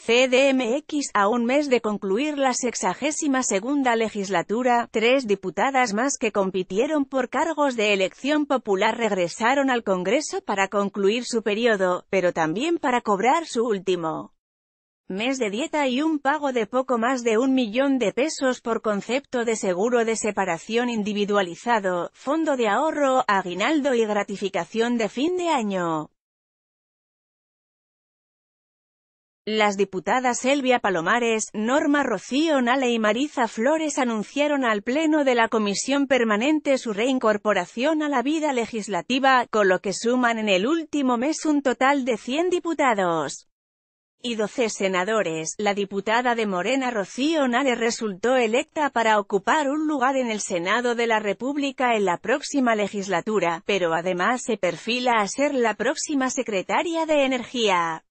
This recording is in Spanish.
CDMX. A un mes de concluir la 62ª legislatura, 3 diputadas más que compitieron por cargos de elección popular regresaron al Congreso para concluir su periodo, pero también para cobrar su último mes de dieta y un pago de poco más de 1 millón de pesos por concepto de seguro de separación individualizado, fondo de ahorro, aguinaldo y gratificación de fin de año. Las diputadas Elvia Palomares, Norma Rocío Nale y Mariza Flores anunciaron al Pleno de la Comisión Permanente su reincorporación a la vida legislativa, con lo que suman en el último mes un total de 100 diputados y 12 senadores. La diputada de Morena Rocío Nale resultó electa para ocupar un lugar en el Senado de la República en la próxima legislatura, pero además se perfila a ser la próxima secretaria de Energía.